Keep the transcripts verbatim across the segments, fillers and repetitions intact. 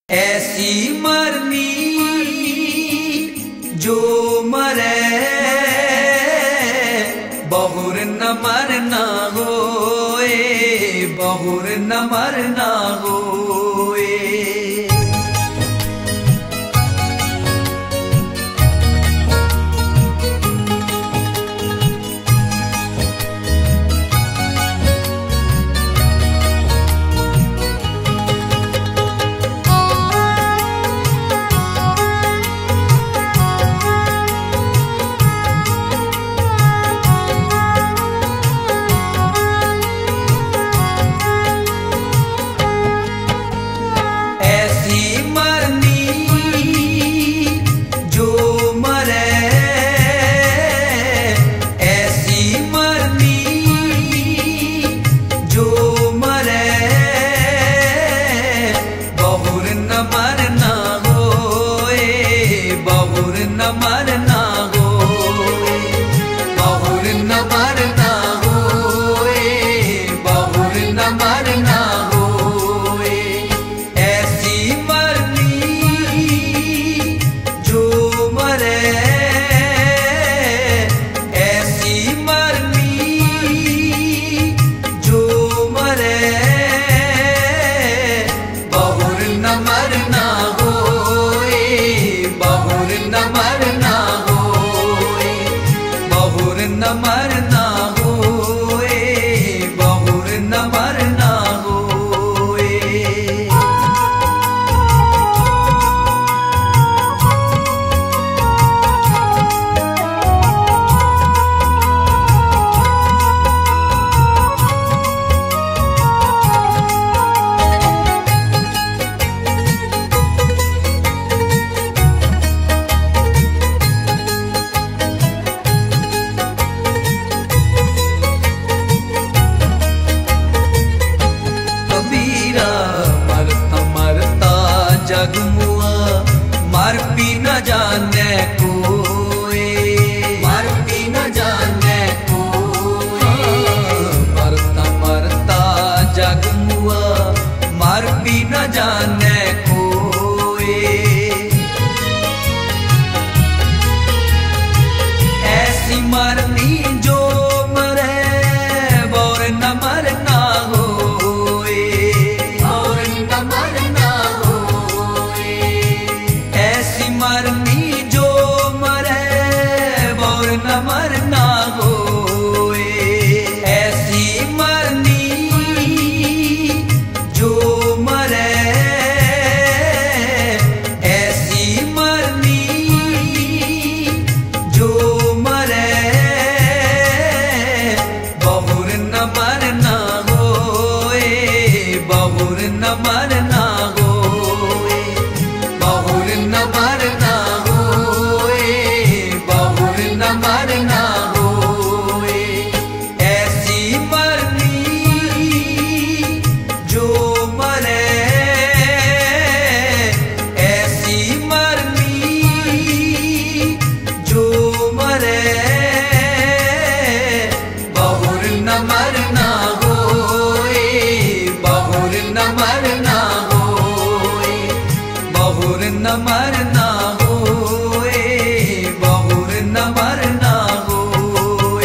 ऐसी मरनी जो मरे बहुर न मरना होए, बहुर न मरना होए। मर भी न जाने कोई, मर भी न जाने कोई। मरता मरता जग मुआ, मर भी न जाने कोई। ऐसी मरनी जो मरे बोर न मरना होए, बोर न मरना मरनी जो मरे बोर न मरना होए। ऐसी मरनी जो मरे, ऐसी मरनी जो मरे बहुर न मरना होए, बहुर न मरना होए, बहुर न मरना होए, बहुर न मरना होए। ऐसी मरनी जो मरे, ऐसी मरनी जो मरे बहुर न मरना होए, बहुर न मरना होए, बहुर न मरना होए, बहुर न मरना होए।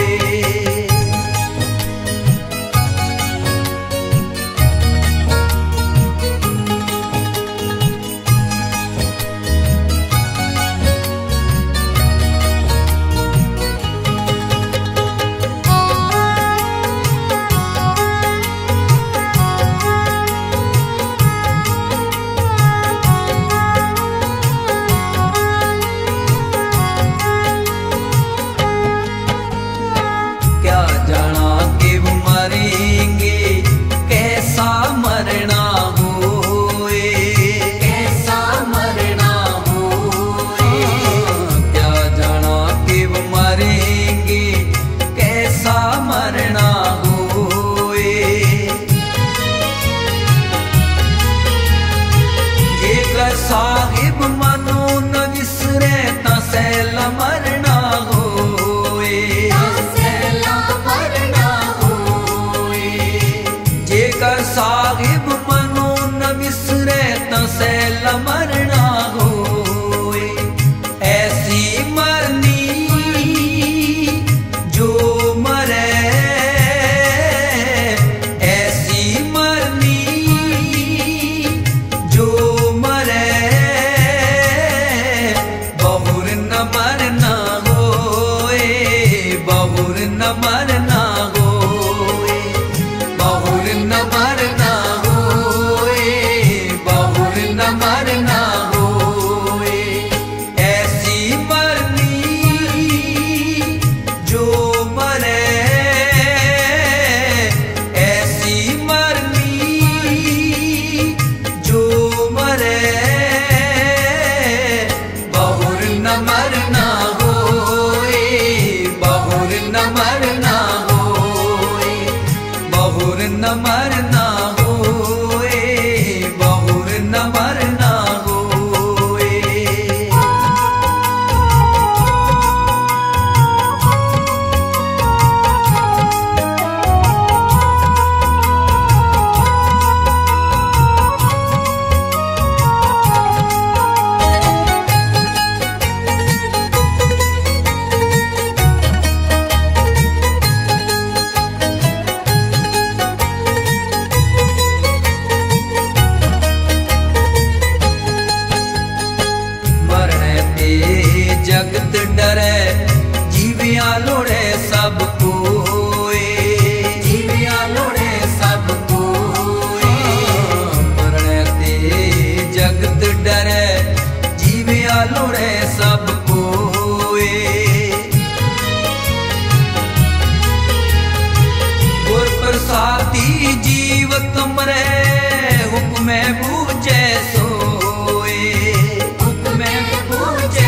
न मरना होए। ऐसी मरनी जो मरे, ऐसी मरनी जो मरे, बहुर न मरना होए, बहुर न मरना होए, बहुर न मरना होए, बहुर न मरना होए। जगत डरे जीविया लोड़े सब कोए, जीविया लोड़े सब कोए। मरने ते जगत डरे जीविया लोड़े सब कोए। गुर प्रसादी जीवत मरे हुक्मे बूझे सोए, हुक्मे बूझे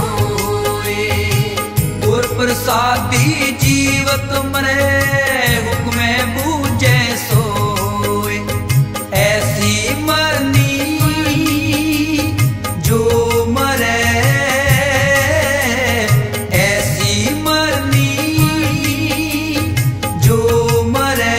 प्रसादी जीवत मरे हुक्मे बूझे सोए। ऐसी मरनी जो मरे, ऐसी मरनी जो मरे,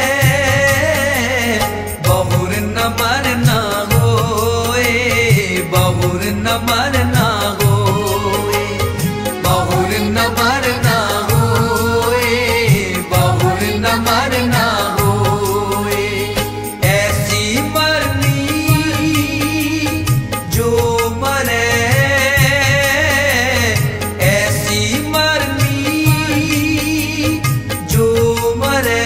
बहुर न मरना होए, बहुर न मरना होए, बहुर न मरना होए, बहुर न मरना होए। ऐसी मरनी जो मरे, ऐसी मरनी जो मरे,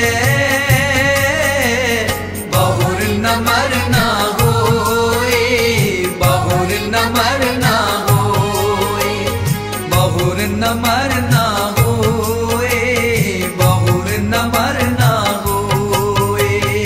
बहुर न मरना होए, बहुर न मरना होए, बहुर न मरना होए, बहुर न मरना होए।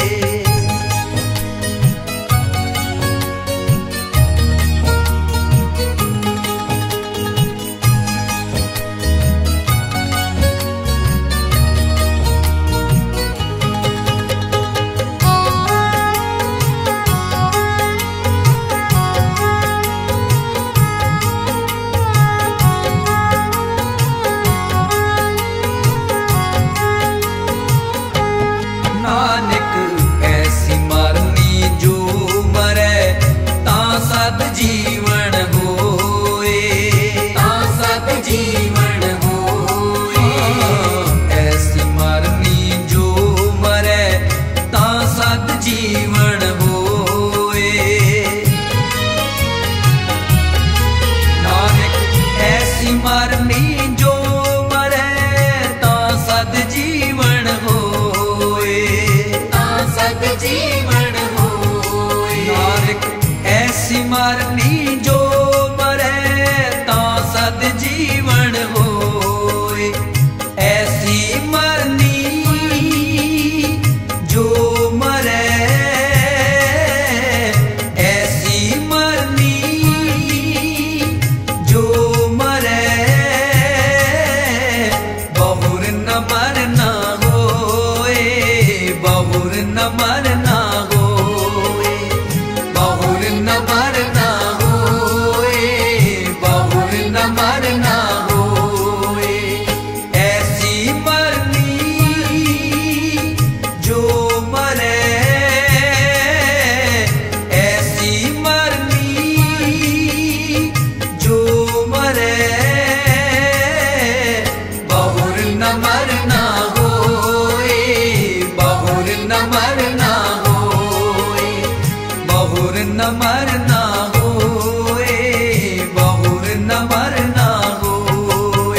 नानक ऐसी मरनी जो मरे तां सद जीवन होए, तां सद जीवन होए। ऐसी मरनी जो मरे तां सद जीवन होए। नानक ऐसी मरनी जो मरे तां सद जीवन होए, सद जीवन होए। नानक ऐसी मरनी जो मरे तां सद जीवन होए। ऐसी मरनी जो मरे, ऐसी मरनी जो मरे, बहुर न मरना होए, बहुर न मरना होए, बहुर न मरना होए, बहुर न मरना होए। ऐसी मरनी जो मरे, ऐसी मरनी जो मरे, बहुर न मरना होए, बहुर न मरना होए, बहुर न मरना होए, बहुर न मरना होए।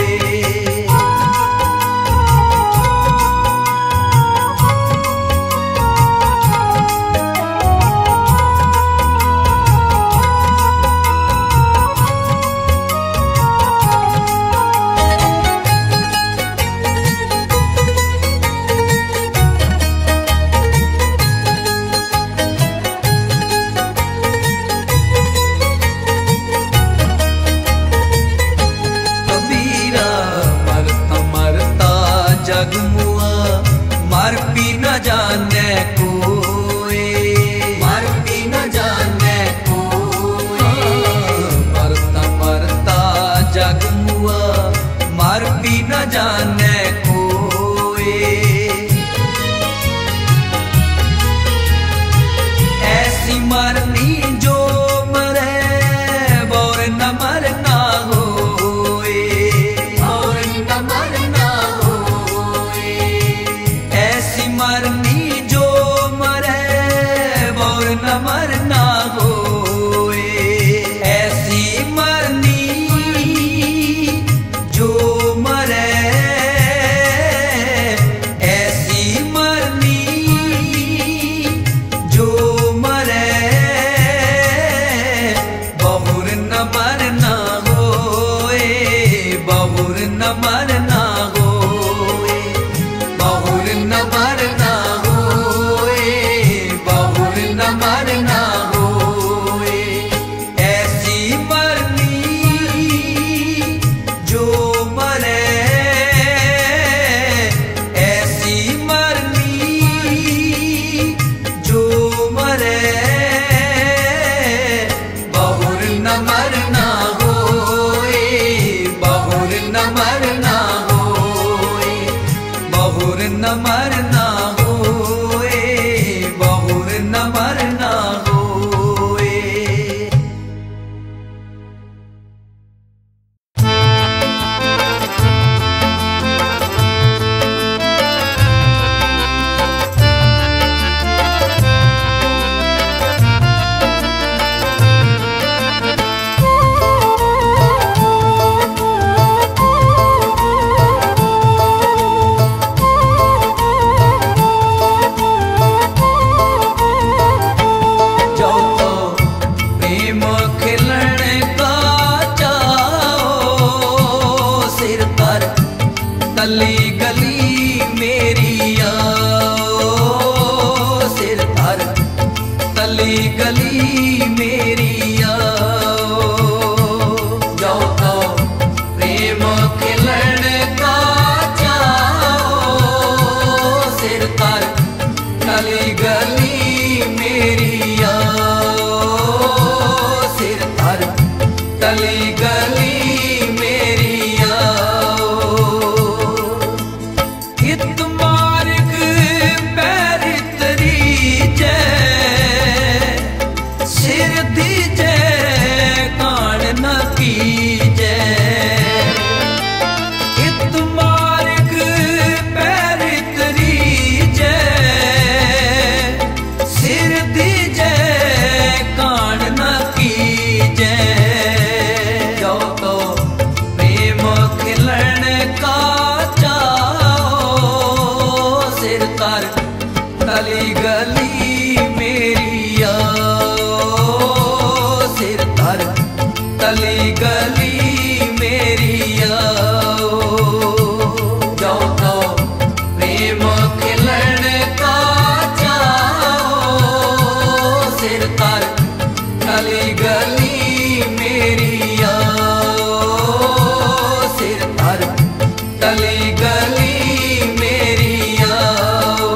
खिलण का चाओ, सिर पर तली गली मेरी आओ, सिर पर तली गली मेरी आओ। जाओ तो प्रेम खिलण का चाओ, सिर पर तली गली मेरी आओ, सिर पर तली गली मेरी आओ। हित मार्ग पैर तरी जय, सिर दीजे कान न कीजे। हित मार्ग पैर तरी जय, सिर दीजे कान न कीजे। जो तो प्रेम खिलण का चाओ, सिर तर तली गली मेरी आओ, सिर तर तली गली मेरी आओ। जो तो प्रेम खिलण का चाओ, सिर तर तली गली मेरी आओ, सिर तर तली गली मेरी आओ।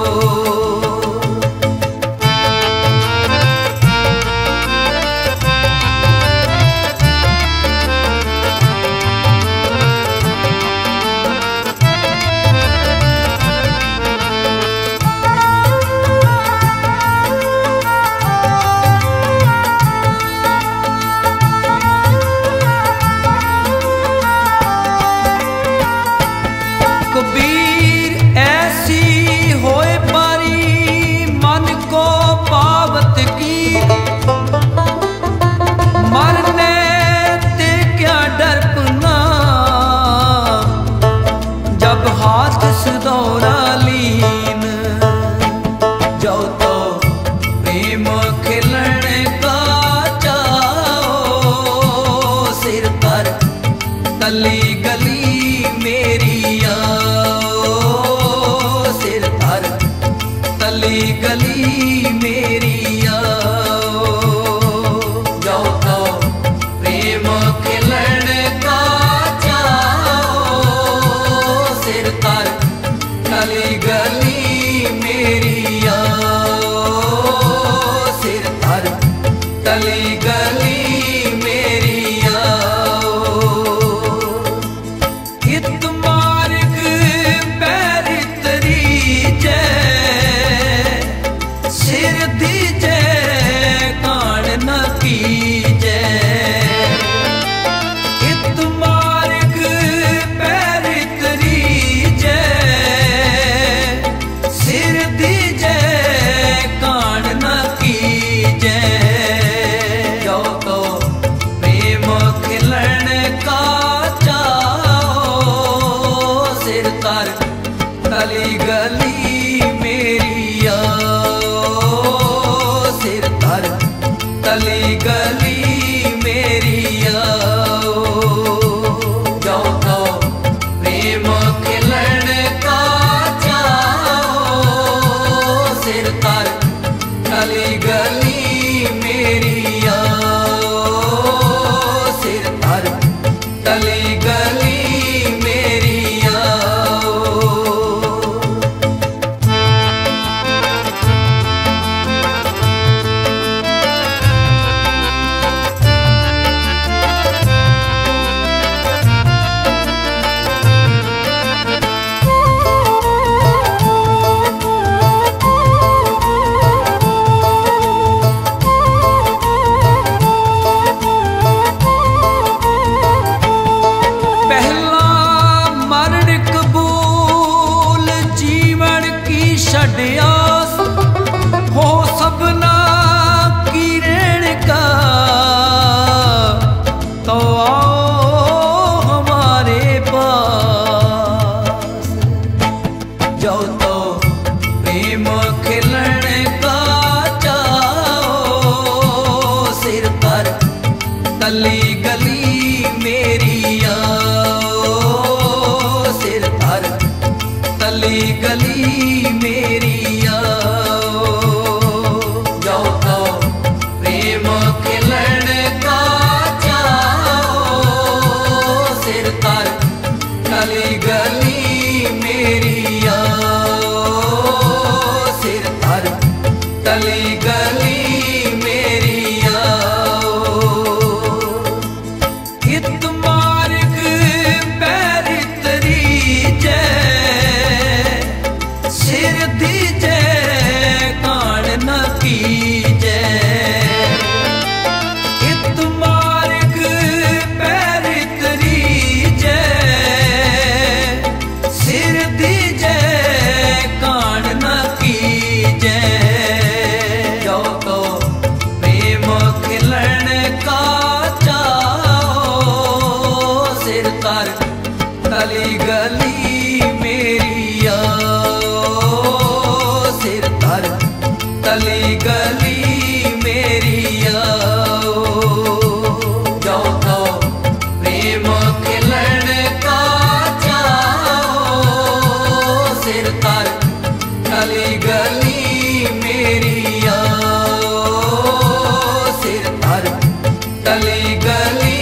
तली गली मेरी आओ सिर धर तली गली मेरी आओ जाओ तो प्रेम खिलन का जाओ सिर धर तली गली मेरी आओ सिर धर तली गली तली गली मेरी आओ सिर धर तली गली मेरी आओ जाओ तो प्रेम खिलन का जाओ सिर धर तली गली मेरी आओ सिर धर तली गली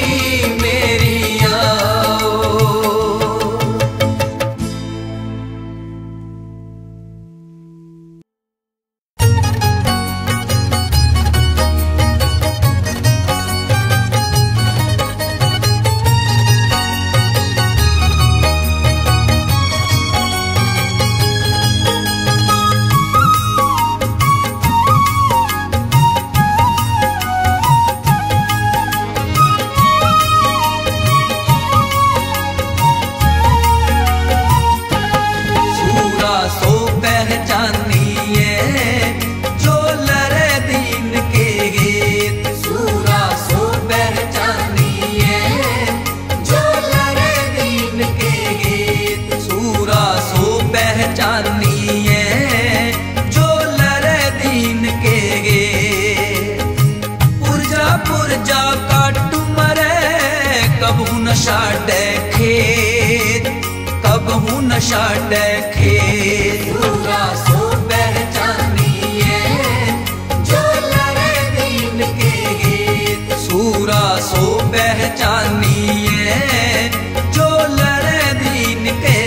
नशा देखे पूरा सो पहचानिए जो लरे दीन के गीत सूरा सो पहचानिए जो लरे दीन के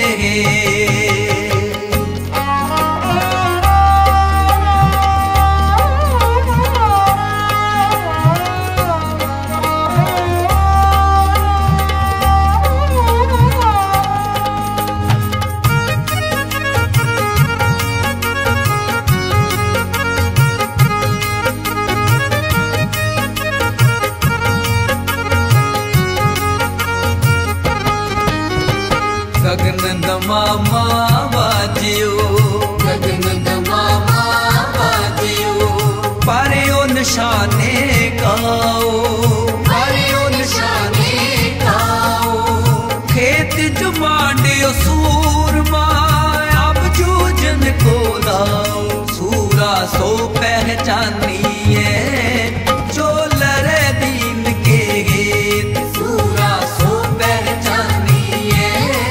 गगन दमामा बाजियो गगन दमामा बाजियो पारियो निशाने गाओ पारियो निशाने गाओ खेत जुमांडियो सूरमा अब जूझन को दाओ सूरा सो पहचानिए जो लरे दीन के गीत सूरा सो पहचानिए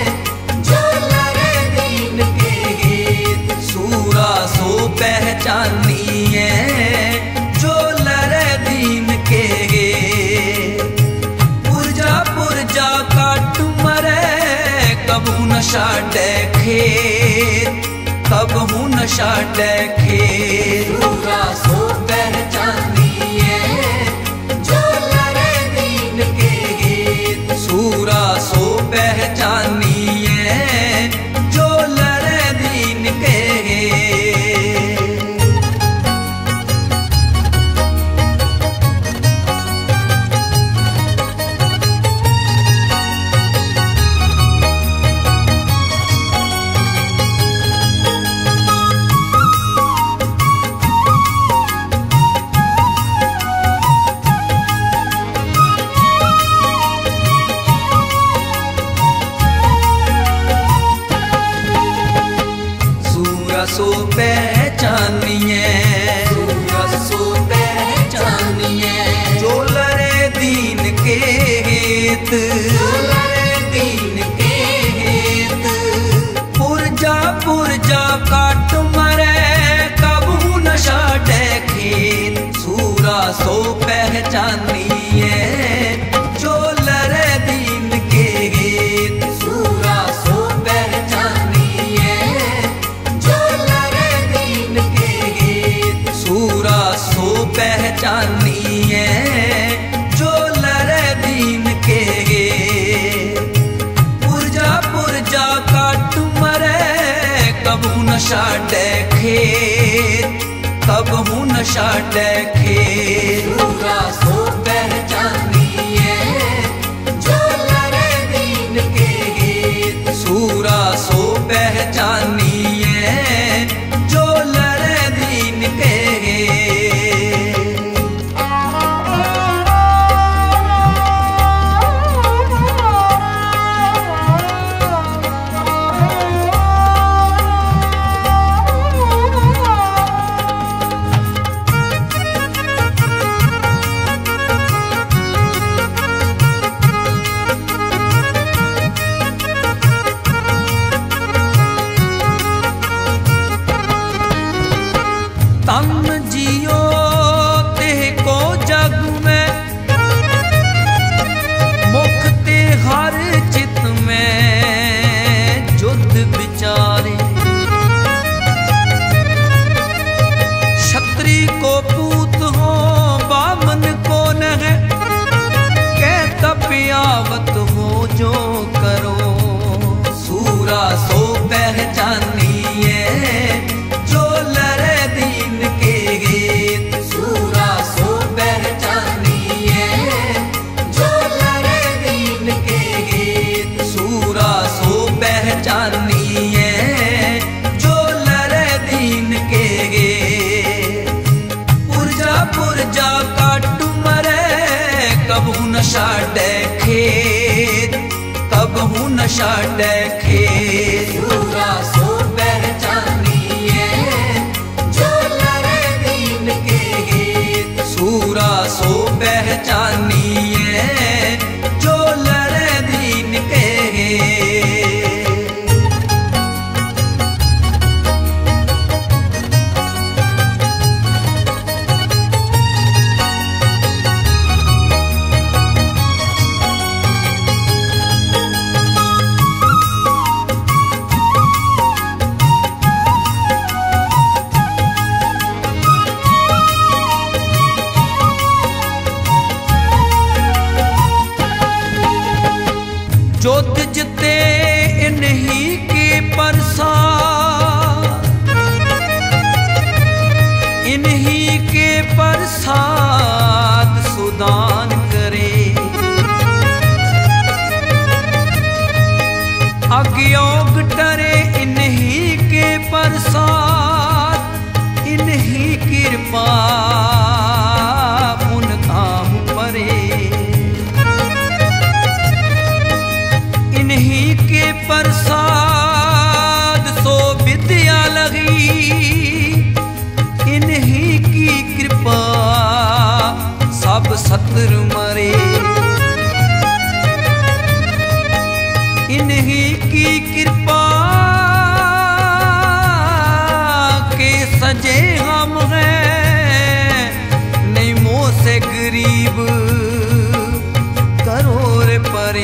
सो पहचानिए जो लरे दीन के पुरजा पुरजा काट मरे कबू नशा देखे कबू नशा देखे पूरा सो पहचानिए जो लरे दीन के गीत सूरा सो पहचानिए जो लरे दीन के खेत दीन के हेत। पुरजा पुरजा काट मरे कबू न छाड़े खेत। सूरा सो पहचानिए जो लड़े दीन के हेत। सूरा सो पहचानिए जो लड़े दीन के हेत। सूरा सो पहचानिए जो लड़े दीन के हेत। पुरजा पुरजा काट मरे कबू न छाड़े खेत। कबहू न छाड़े खेत। सूरा सो पहचानिए जो लड़े दीन के हेत। सूरा सो पहचानिए जो लड़े दीन के हेत। तन जियो तेह को जग में मुख ते हर चित में युद्ध विचारे। क्षत्रि को पूत हो बामन को नह कह तपियावत हो जो करो। सूरा सो पहचानिए जो लड़े दीन के हेत। सूरा सो पहचानिए जो लड़े दीन के हेत। सूरा सो पहचानिए जो लड़े दीन के हेत। पुरजा पुरजा काट मरे कबू न छाड़े खेत। कबहू न छाड़े खेत। सूरा सो पहचानिए जो लड़े दीन के हेत। सूरा सो पहचानिए जो लड़े दीन के हेत। जोत जिते इन्हीं के प्रसाद। इन्हीं के प्रसाद सुदान करे। अज्ञोग डरे इन्हीं के प्रसाद। इन्हीं कृपा पुन काम परे। इन्हीं के प्रसाद सो विद्या लगी। इन्हीं की कृपा सब सत्र मरे। इन्हीं की कृपा के सजे हम हैं। नहीं मोह से गरीब करोड़ परे।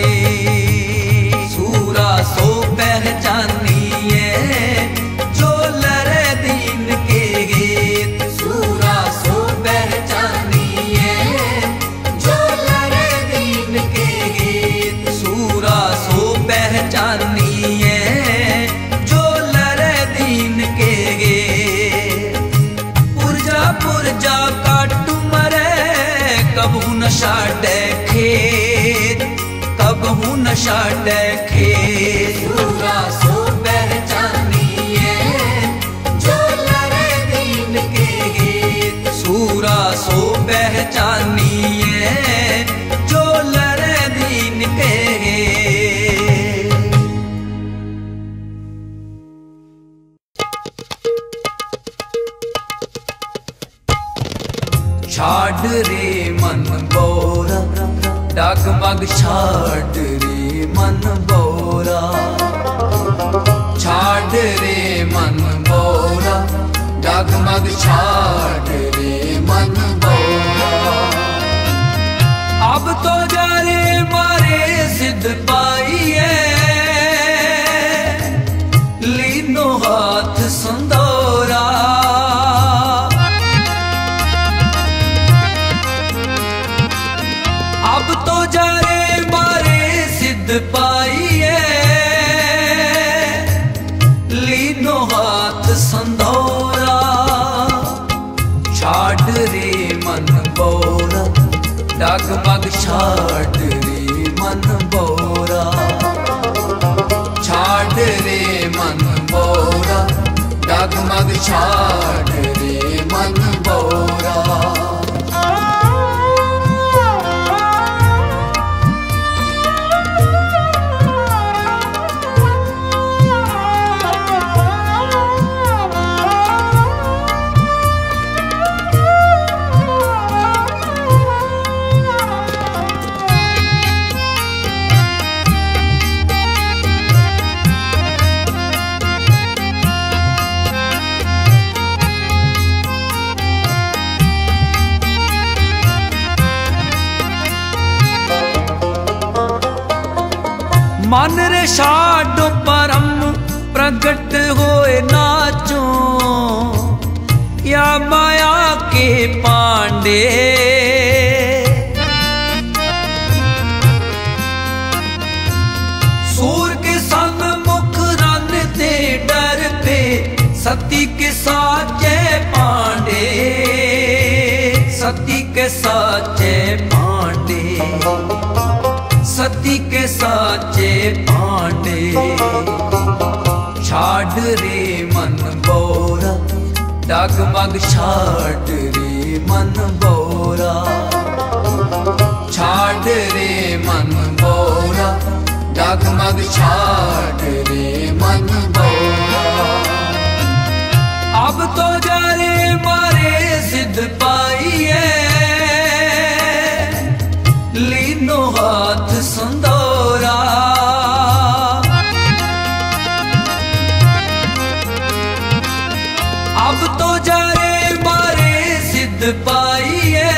सूरा सो पहचानिए जो लड़े दीन के हेत। सूरा सो पहचानिए जो लड़े दीन के हेत। सूरा सो पहचानिए जो लड़े दीन के हेत। पुरजा पुरजा काट मरे कबू न छाड़े खेत। कबहू न छाड़े खेत। सूरा सो पहचानिए जो लड़े दीन के हेत। सूरा सो पहचानिए जो लड़े दीन के हेत। छाड़ रे मन बोरा डगमग छाड़ रे मन बोरा, छाड़ रे मन बोरा, डगमग छाड़ रे मन बोरा। अब तो जारे मारे सिद्ध पाइए, लीनो हाथ संदोरा। अब तो जारे मारे सिद्ध पाइए, लीनो हाथ संदोरा। छाड़ रे मन बोरा, डगमग छाड़ रे मन बोरा, छाड़ रे मन बोरा, डगमग छाड़ रे मन बोरा। मन रे छाड़ो परम प्रगट होए नाचो, या माया के पांडे। सूर के संग मुख रन ते डर पे, सती के साचे पांडे, सती के साचे पांडे, सती के साचे पांडे। छाड़ रे मन बोरा, डगमग छाड़ रे मन बोरा, छाड़ रे मन बोरा, डगमग छाड़ रे मन बोरा। अब तो जारे मारे सिद्ध पाइए, लीनो हाथ संदोरा। अब तो जारे मारे सिद्ध पाइए,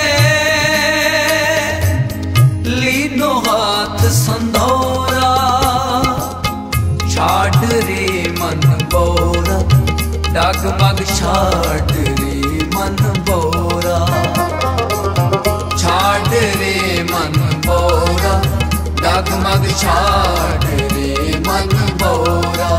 लीनो हाथ संदोरा। छाड़ रे मन बोरा, डगमग छाड़ रे मन बोरा, छाड़ रे मन बोरा, डगमग छाड़ रे मन बोरा।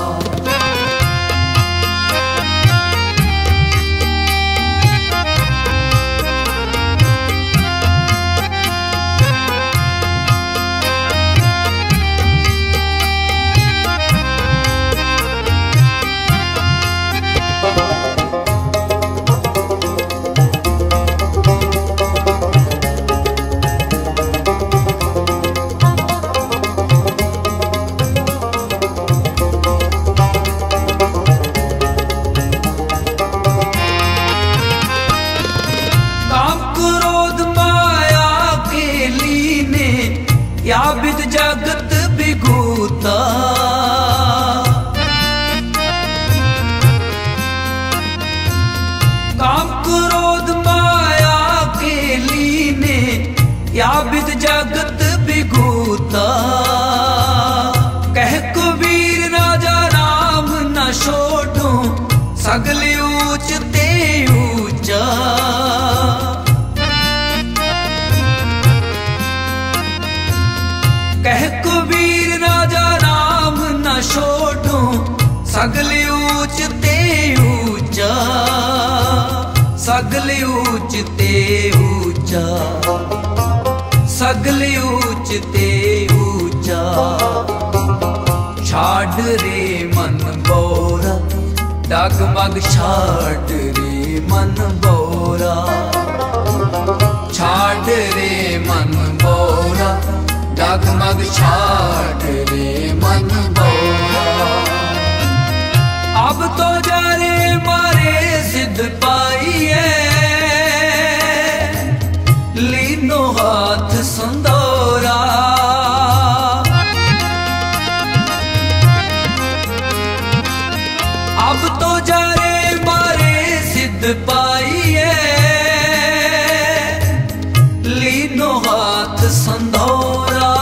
या विद जगत विभूता, काम क्रोध माया के लीने, या विद जगत विभूता। कह कबीर राजा राम न छोड़ो, सगले ऊंच ते ऊंचा। कह कबीर राजा राम न छोड़ो, सगले ऊंच ते ऊंचा, सगले ऊंच ते ऊंचा, सगले ऊंच ते ऊंचा। छाड़ रे मन बोरा, डगमग छाड़ रे मन बोरा, छाड़ रे मन बोरा, डगमग छाड़ रे मन बोरा। अब तो जारे मारे सिद्ध पाइए, लीनो हाथ संदो हाथ संधोरा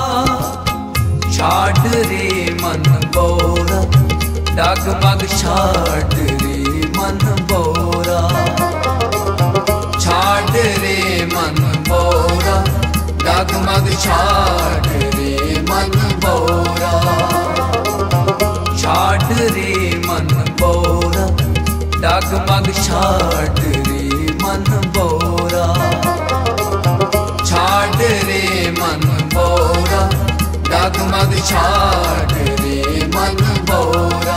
छाड़ रे मन बोरा डगमग छाड़ रे मन बोरा छाड़ रे मन बोरा डगमग छाड़ रे मन बोरा छाड़ रे मन बोरा डगमग छाड़ रे मन बोरा छाड़ रे मन बोरा डगमग छाड़ रे मन बोरा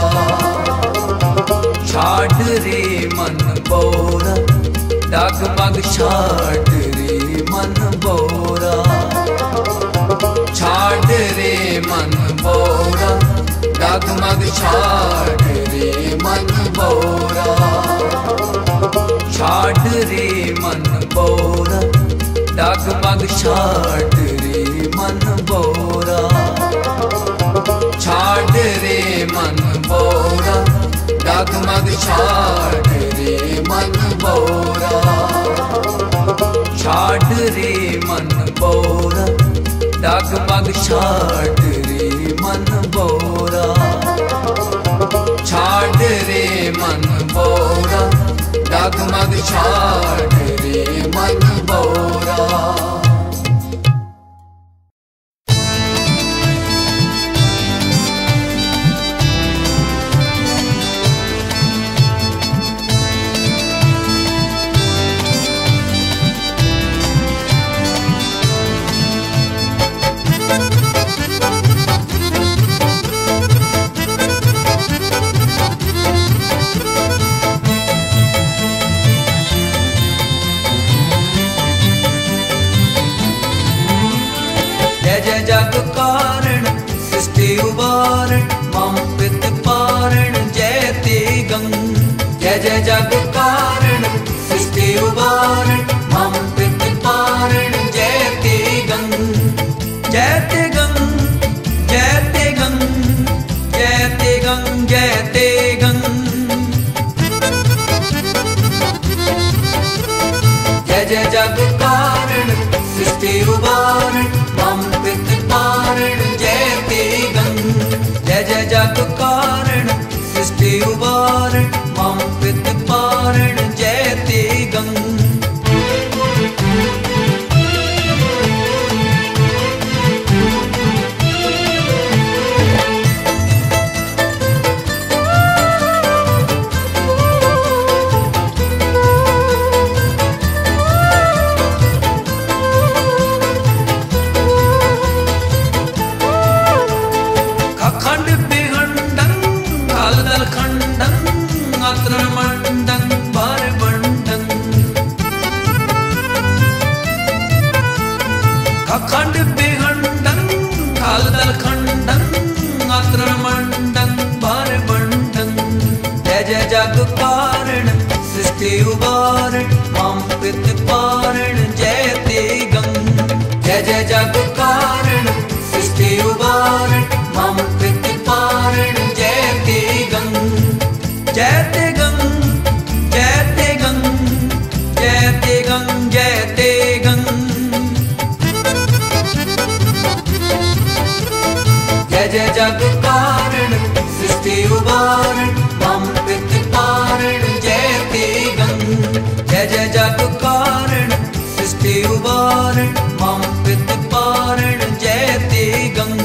छाड़ रे मन बोरा डगमग छाड़ रे मन बोरा छाड़ रे मन बोरा डगमग छाड़ रे मन बोरा छाड़ रे मन बोरा डगमग छाड़ रे मन बोरा छाड़ रे मन बोरा डगमग छाड़ रे मन बोरा छाड़ रे मन बोरा डगमग छाड़ रे मन बोरा छाड़ रे मन बोरा डगमग छाड़ रे मन बोरा जग कारण सृष्टि उबारण मम पित पारण जय ते गंग जय जय जग कारण सृष्टि उबारण मम पित पारण जय ते गंग जय ते गंग जय ते गंग जय ते गंग जय ते गंग जय जय जग कारण सृष्टि उबारण मम पित पारण जय ते गंग जय जय जग कारण सृष्टि उबारण मम पित पारण जय ते गंग अखंड बेहंडं खालदल खंडं अत्र मंडं भर बंडं जय जय जग कारण सृष्टि उबारण मम पित पारण जय ते गंग जय जय जग कारण सृष्टि उबारण मम पित पारण जय ते गंग जय ते गंग जय ते गंग जय ते गंग जय ते गंग जय जय जग कारण सृष्टि उबारण मम पित पारण जय ते गंग जय जय जग कारण सृष्टि उबारण मम पित पारण जय ते गंग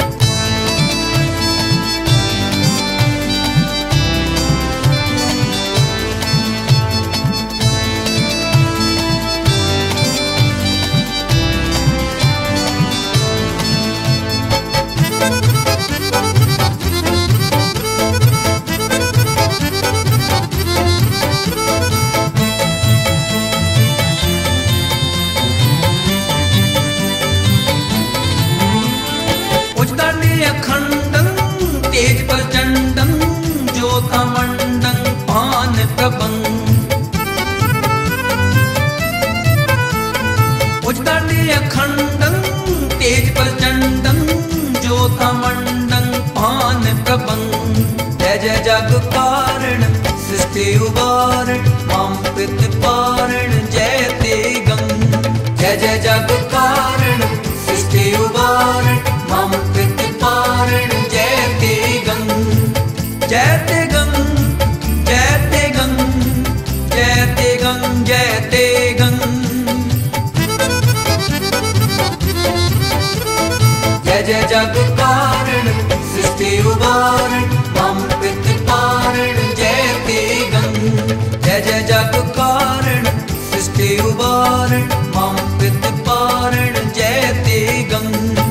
अखंडं तेज प्रचंडं ज्योतमंडं पान प्रभं उजदंडी अखंडं तेज प्रचंडं ज्योतमंडं जय जय जग कारण सृष्टि उबारण मम पित पारण जयते गं जय जय जग कारण सृष्टि उबारण मम पित पारण जयते गं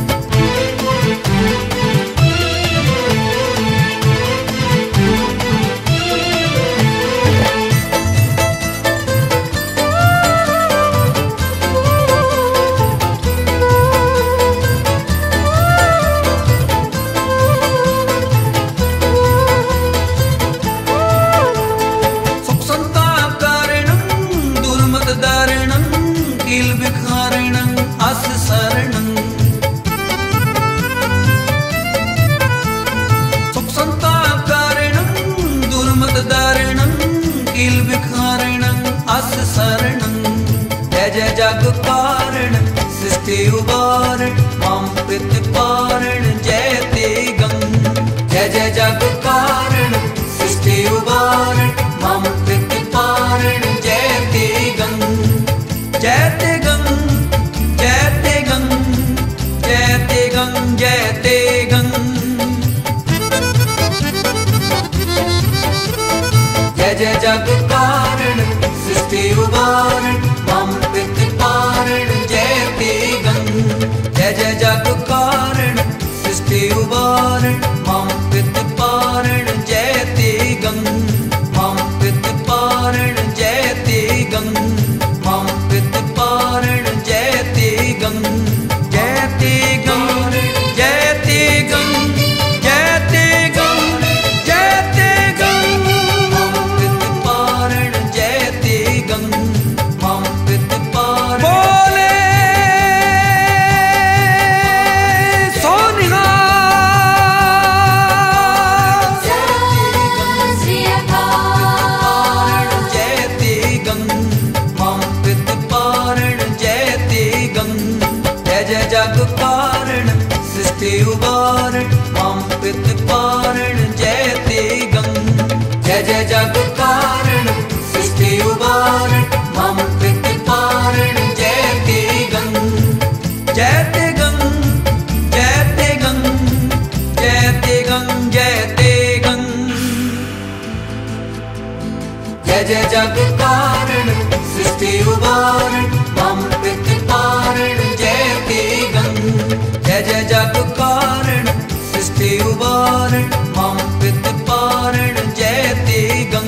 जय जय जग कारण सृष्टि उबारण मम पित पारण जयते गं जय जय जग कारण सृष्टि उबारण मम पित पारण जयते गं जयते गं जयते गं जयते गं जयते गं जय जय जग कारण सृष्टि उबारण मम पित पारण जयते गं जय जय जग कारण सृष्टि उबारण मम पित पारण जयते गं मम पित पारण जयते गं मम पित पारण जयते गं जयते गं जयते गं जयते गं जयते गं मम पित पारण जयते गं मम पित पारण बोले सोनिहा जयते गं मम पित पारण जयते गं जय जय जग कारण सृष्टि उबारण मम पित पारण जयते गं जय जय जग कारण सृष्टि उबारण मम पित पारण जयते गं जयते गं जयते गं जयते गं जयते गं जय जय जग कारण सृष्टि उबारण मम पित पारण जयते गं जय जय जग कारण सृष्टि उबारण मम पित पारण जयते गं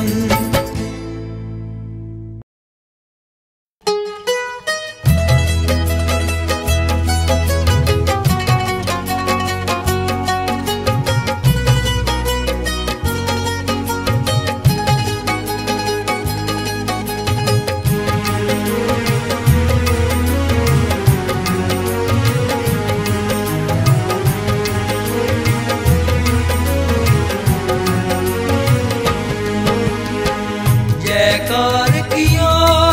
जयकार किया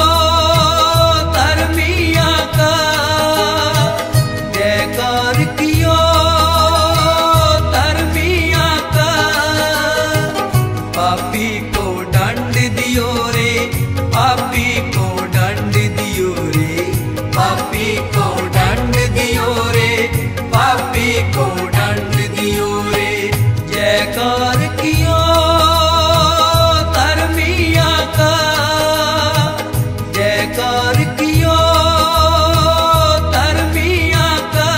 धर्मिया का जयकार किया धर्मिया का पापी को दंड दियो रे पापी को दंड दियो रे पापी को दंड दियो रे पापी को दंड दियो रे जयकार किया जयकार कियो धर्मिया का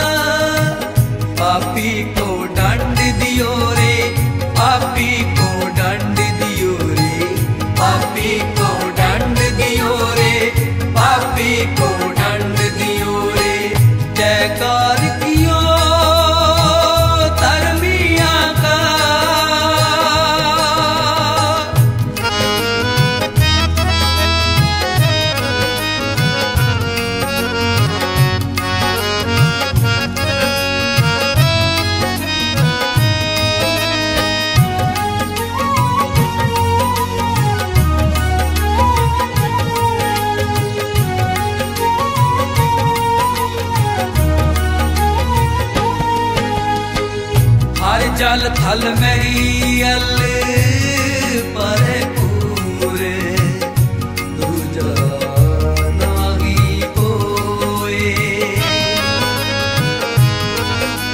पापी को दंड दियो रे पापी को दंड दियो रे पापी को दंड दियो रे पापी को दंड दियो रे जयकार कियो धर्मिया का जल थल में अल पर पूरे दूजा नागी कोए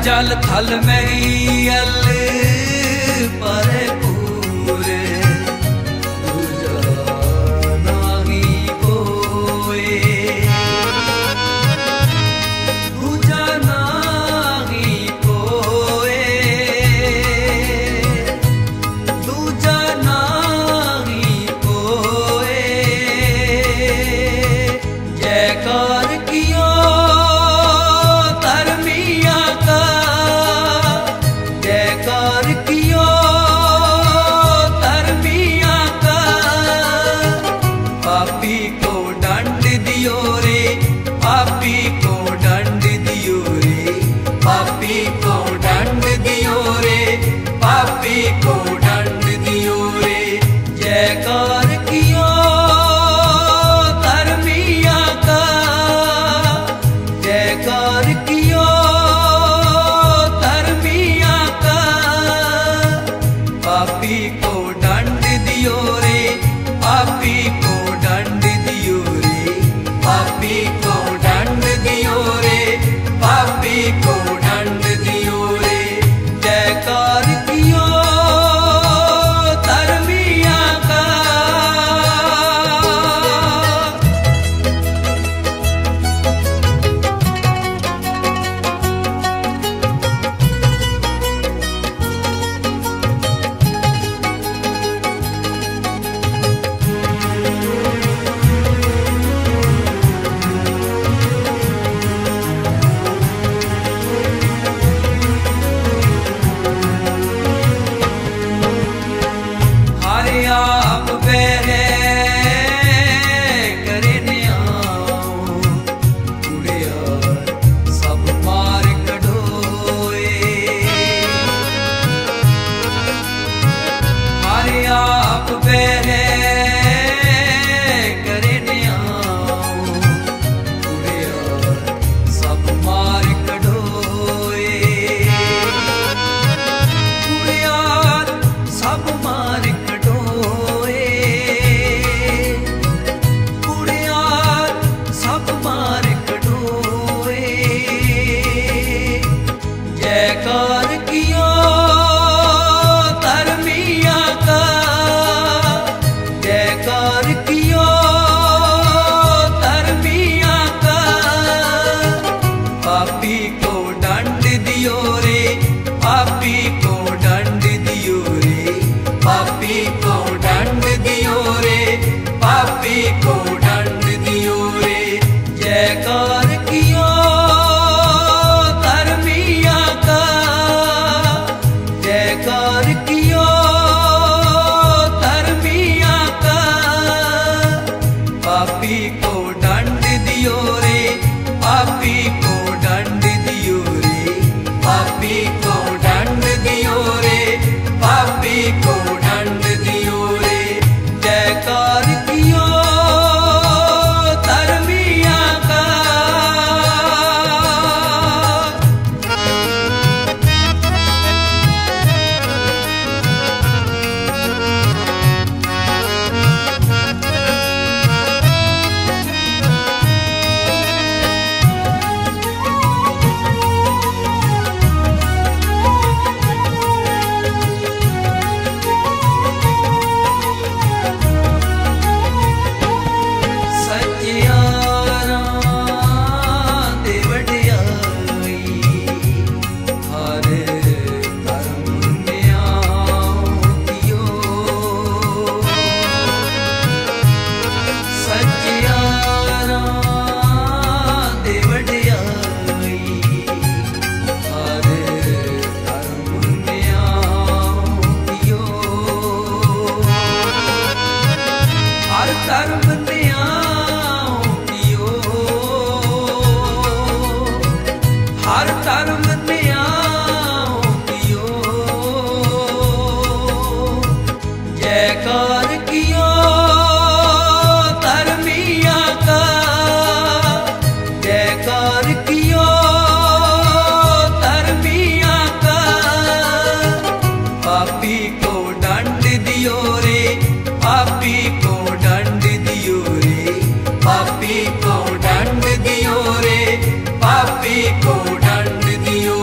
जल थल मैल परे पूरे दूजा नाही कोई दूजा नाही कोई दूजा नाही कोई जयकार किया को दंड दियो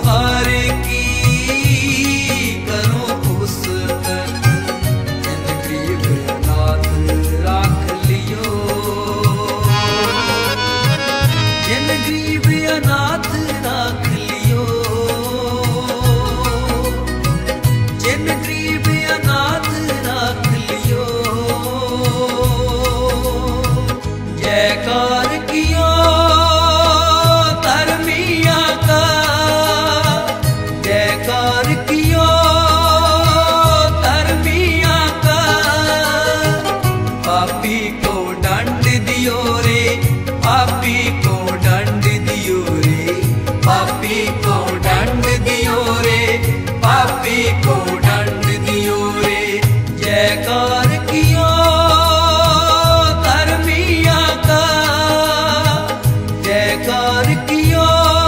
हर की करो पुस्तक जिन गरीब अनाथ राख लियो जिन गरीब अनाथ राख लियो जिन गरीब अनाथ राख लियो जयकार कियो धर्मिया का जयकार कियो धर्मिया का पापी को दंड दियो रे पापी को दंड दियो रे पापी को दंड दियो रे पापी को दंड दियो रे जयकार कियो धर्मिया का जयकार कियो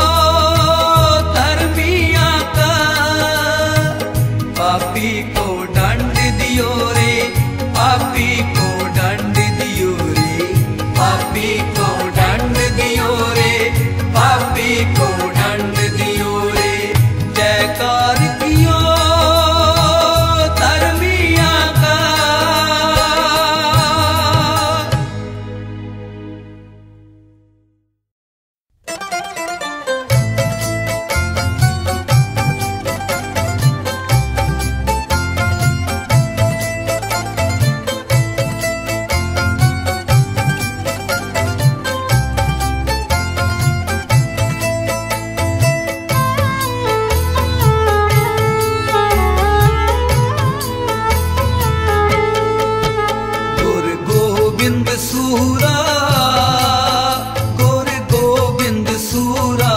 धर्मिया का पापी को दंड दियो रे पापी को दंड दियो रे पापी को दंड दियो रे पापी को दंड दियो रे जयकार कियो धर्मिया का गुरु गोविंद सूरा गुरु गोविंद सूरा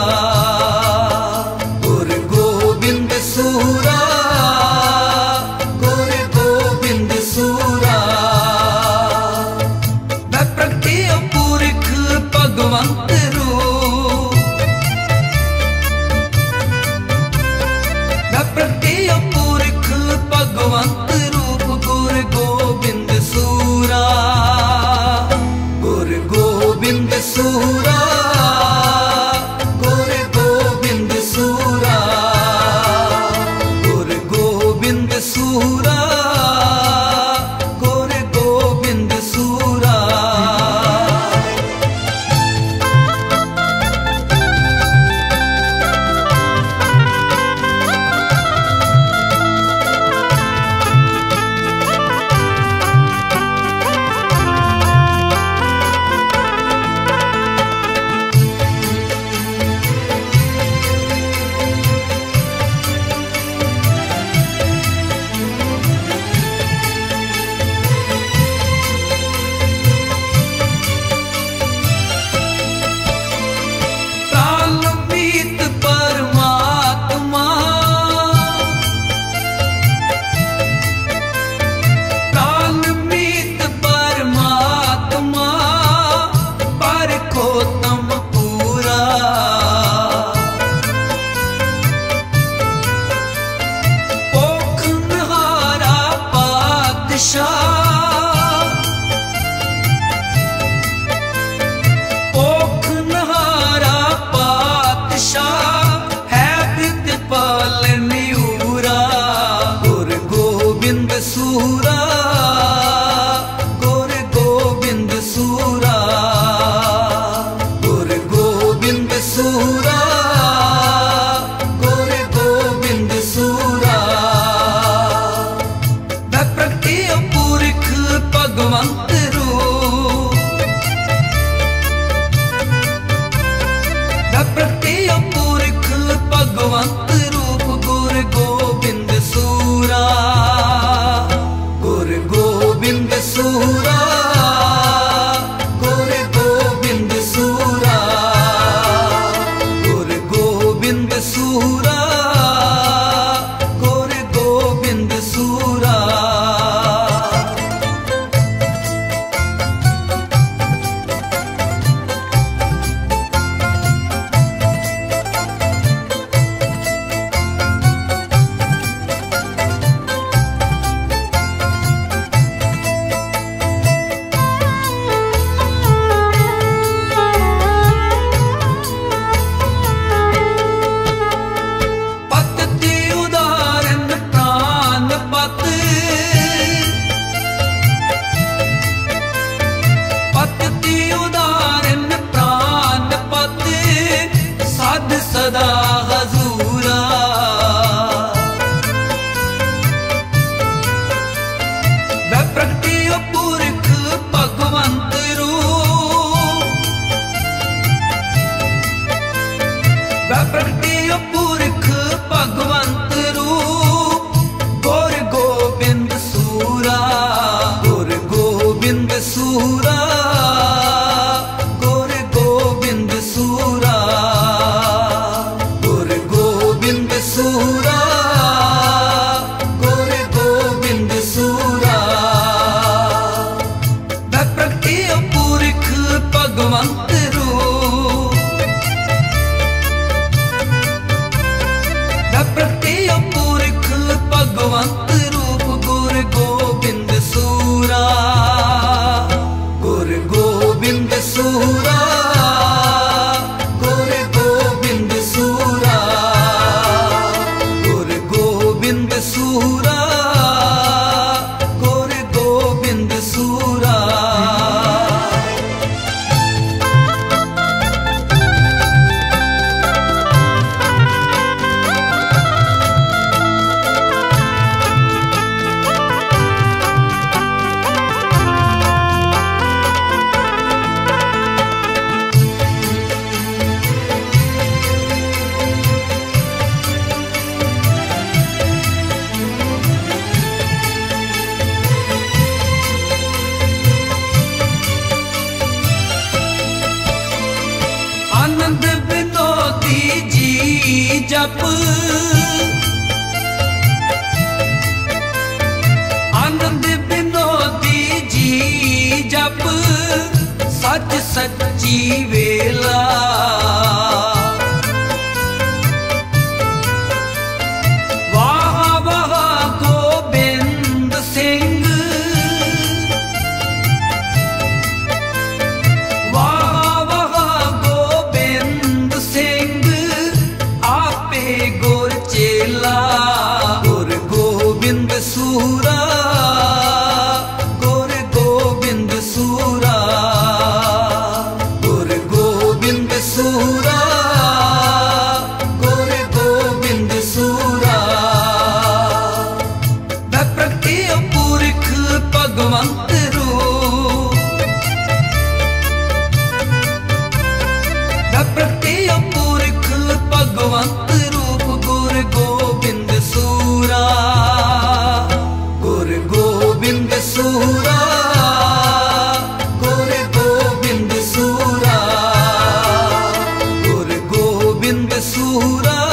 गुरु गोविंद सूरा गुरु गोविंद सूरा मैं प्रगटे पुरख भगवंत रूप मैं प्रगटे पुरख भगवंत रूप गुरु गोविंद सूरा गुरु गोविंद सूरा गुरु गोविंद सूरा गुरु गोविंद सूरा गुरु गोविंद सूरा प्राणमीत परमात्मा प्राणमीत परमात्मा परखो तम पूरा पोखनहारा पातशाह पोखनहारा पातशाह है प्रतिपाल निऊरा गुरु गोविंद सूरा गुरु गोविंद सूरा गुरु गोविंद सूरा गुरु गोविंद सूरा मैं प्रगटे पुरख भगवंत रूप मैं प्रगटे पुरख भगवंत रूप गुरु गोविंद सूरा गुरु गोविंद सूरा गुरु गोविंद सूरा सदा हजूरा। वह प्रगटियो पुरख भगवंत रूप, वह प्रगटियो पुरख भगवंत रूप। गुर गोबिंद सूरा, गुर गोबिंद सूरा, गुर गोबिंद सूरा, गुर गोबिंद सूरा, गुर गोबिंद सूरा। वह प्रगटियो पुरख भगवंत रूप, वह प्रगटियो पुरख भगवंत रूप। गुर गोबिंद सूरा, गुर गोबिंद सूरा, गुर गोबिंद सूरा, गुर गोबिंद सूरा, गुर गोबिंद सूरा। आनंद विनोदी जी जप, आनंद विनोदी जी जप। सच सच्ची वेला, वाह वाह गोबिंद सिंह, वाह वाह गोबिंद सिंह। आपे गुर चेला, गुर गोबिंद सूरा, गुर गोबिंद सूरा, गुर गोबिंद सूरा, गुर गोबिंद सूरा। वह प्रगटियो पुरख भगवंत रूप, वह प्रगटियो पुरख भगवंत रूप। गुर गोबिंद सूरा, गुर गोबिंद सूरा, गुर गोबिंद सूरा, गुर गोबिंद सूरा,